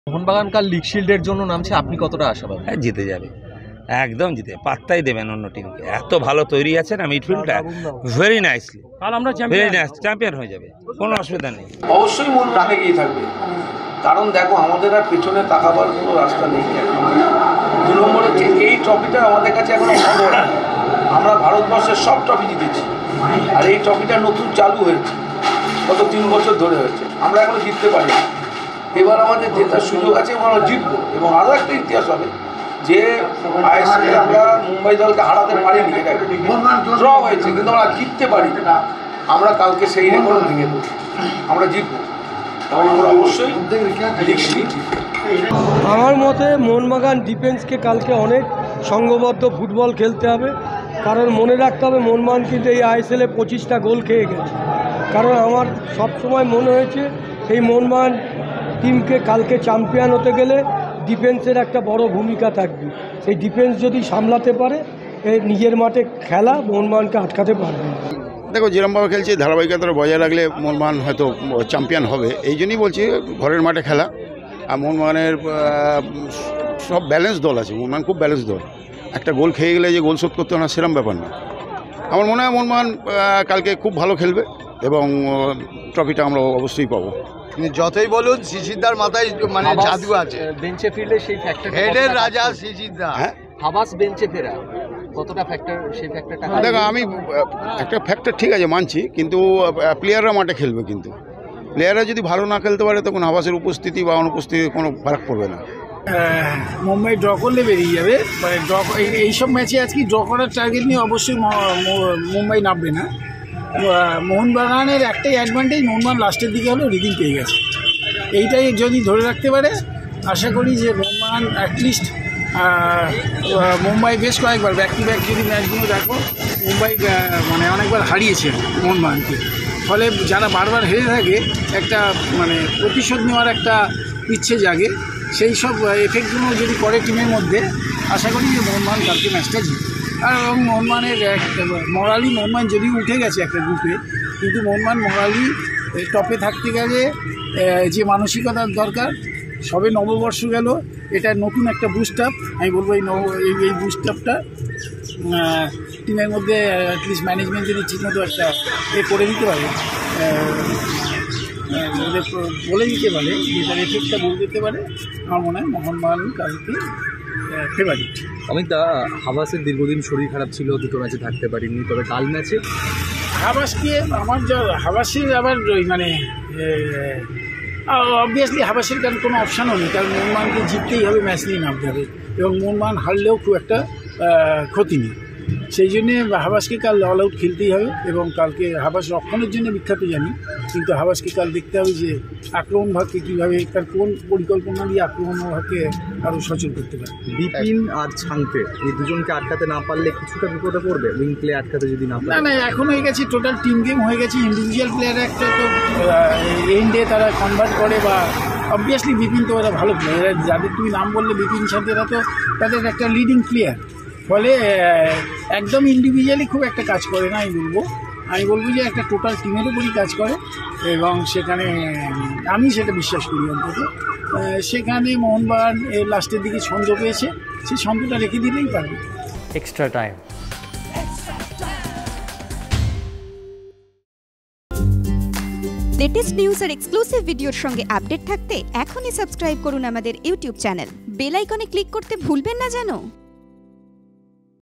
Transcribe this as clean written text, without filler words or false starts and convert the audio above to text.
মোহনবাগান কাল লিগ শিল্ডের জন্য নামছে, আপনি কতটা আশাবাদী? হ্যাঁ, জিতে যাবে, একদম জিতে, পাত্তাই দেবেন অন্য টিমকে। এত ভালো তৈরি আছে না মিডফিল্ডটা, very nicely, very nice, champion হয়ে যাবে, কোনো অসুবিধা নেই। অবশ্যই মন প্রাণে গিয়ে থাকবে, কারণ দেখো আমাদের আর পেছনে তাকাবার কোনো রাস্তা নেই। 2 নম্বর হচ্ছে এই ট্রফিটা আমাদের কাছে এখন বড়। আমরা ভারতবর্ষের সব ট্রফি জিতেছি, আর এই ট্রফিটা নতুন চালু হয়েছে, গত 3 বছর ধরে হয়েছে। আমরা এখনো জিততে পারি। এবার আমাদের জেতার সুযোগ আছে এবং আমরা জিতবো। এবং আরও একটা ইতিহাস হবে যে আইএসএলে আমরা মুম্বাই দলকে হারাতে পারিনি, ড্র হয়েছে, কিন্তু আমরা জিততে পারি। আমরা কালকে সেই রেকর্ড ভেঙে দেবো, আমরা জিতবো। আমরা অবশ্যই আমার মতে মোহনবাগান ডিফেন্সকে কালকে অনেক সংঘবদ্ধ ফুটবল খেলতে হবে, কারণ মনে রাখতে হবে মোহনবাগান কিন্তু এই আইএসএলে 25টা গোল খেয়ে গেছে। কারণ আমার সবসময় মনে হয়েছে এই মোহনবাগান টিমকে কালকে চ্যাম্পিয়ন হতে গেলে ডিফেন্সের একটা বড় ভূমিকা থাকবে। সেই ডিফেন্স যদি সামলাতে পারে এই নিজের মাঠে খেলা মোহনবাগানকে আটকাতে পারবে। দেখো যেরকমভাবে খেলছে ধারাবাহিকতা বজায় রাখলে মোহনবাগান হয়তো চ্যাম্পিয়ন হবে। এই জন্যই বলছি ঘরের মাঠে খেলা। আর মোহনবাগানের সব ব্যালেন্স দল আছে, মোহনবাগান খুব ব্যালেন্স দল। একটা গোল খেয়ে গেলে যে গোল শোধ করতে না সেরকম ব্যাপার না। আমার মনে হয় মোহনবাগান কালকে খুব ভালো খেলবে এবং ট্রফিটা আমরা অবশ্যই পাবো। যতই বলুন শিশিরদার মাথায় মানে জাদু আছে, বেঞ্চে ফিরলে সেই ফ্যাক্টর, হেডের রাজা শিশিরদা। হ্যাঁ, হাবাস বেঞ্চে ফেরা কতটা ফ্যাক্টর, সেই ফ্যাক্টরটা দেখো আমি একটা ফ্যাক্টর ঠিক আছে মানছি, কিন্তু প্লেয়াররা মাঠে খেলবে। কিন্তু প্লেয়াররা যদি ভালো না খেলতে পারে তখন হাবাসের উপস্থিতি বা অনুপস্থিতি কোনো ফারাক পড়বে না। মুম্বাই ড্র করলে বেরিয়ে যাবে, মানে ড্র এইসব ম্যাচে আজকে ড্র করার টার্গেট নিয়ে অবশ্যই মুম্বাই নামবে না। মোহনবাগানের একটাই অ্যাডভান্টেজ, মোহনবাগান লাস্টের দিকে হলেও রিদিম পেয়ে গেছে। এইটাই যদি ধরে রাখতে পারে আশা করি যে মোহনবাগান অ্যাটলিস্ট মুম্বাই বেশ কয়েকবার ব্যাক টু ব্যাক যদি ম্যাচগুলো দেখো মুম্বাই মানে অনেকবার হারিয়েছে মোহনবাগানকে। ফলে যারা বারবার হেরে থাকে একটা মানে প্রতিশোধ নেওয়ার একটা ইচ্ছে জাগে। সেই সব এফেক্টগুলো যদি পড়ে টিমের মধ্যে আশা করি যে মোহনবাগান কালকে ম্যাচটা জিতবে। আর এবং মোহনবাগানের মোরালি মোহনবাগান যদিও উঠে গেছে একটা গ্রুপে, কিন্তু মোহনবাগান মোরালি টপে থাকতে গেলে যে মানসিকতার দরকার, সবে নববর্ষ গেল, এটা নতুন একটা বুস্ট আপ। আমি বলবো এই বুস্ট আপটা টিমের মধ্যে অ্যাটলিস্ট ম্যানেজমেন্ট যদি ঠিকমতো একটা করে দিতে পারে, বলে দিতে পারে যে তার এফেক্টটা বলে দিতে পারে, আমার মনে হয় মোহনবাগান কালকে ফেভারিট। অমিত, হাবাসের দীর্ঘদিন শরীর খারাপ ছিল, 2টো ম্যাচে থাকতে পারিনি, তবে কাল ম্যাচে হাবাসকে আমার যা হাবাসের আবার মানে অবভিয়াসলি হাবাসের কারণ কোনো অপশানও নেই, কারণ মোহনবাগানকে জিততেই হবে, ম্যাচ নিয়ে নামতে হবে এবং মোহনবাগান হারলেও খুব একটা ক্ষতি নেই। সেই জন্যে হাবাসকে কাল অল আউট খেলতেই হবে এবং কালকে হাবাস রক্ষণের জন্য বিখ্যাত জানি, কিন্তু হাবাসকে কাল দেখতে হবে যে আক্রমণ ভাগকে কীভাবে, তার কোন পরিকল্পনা দিয়ে আক্রমণ ভাগকে আরও সচল করতে পারে। বিপিন আর ছাংপে এই দুজনকে আটকাতে না পারলে কিছুটা বিপদে পড়বে, উইং প্লে আটকাতে যদি না পারে। না এখন হয়ে গেছে টোটাল টিম গেম হয়ে গেছে। ইন্ডিভিজুয়াল প্লেয়ার একটা তো এন্ডে তারা কনভার্ট করে, বা অবভিয়াসলি বিপিন তো ওরা ভালো প্লেয়ার, যাদের তুমি নাম বললে বিপিন সাথে এরা তো তাদের একটা লিডিং প্লেয়ার। ফলে একদম ইন্ডিভিজুয়ালি খুব একটা কাজ করে না। আমি বলবো যে একটা টোটাল টিমের উপরই কাজ করে এবং সেখানে আমি সেটা বিশ্বাস করি অন্তত। সেখানে মোহনবাগান লাস্টের দিকে ছন্দ পেয়েছে, সেই ছন্দটা রেখে দিলেই পারবে। Extra time. লেটেস্ট নিউজ আর এক্সক্লুসিভ ভিডিওর সঙ্গে আপডেট থাকতে এখনই সাবস্ক্রাইব করুন আমাদের ইউটিউব চ্যানেল। বেল আইকনে ক্লিক করতে ভুলবেন না যেন।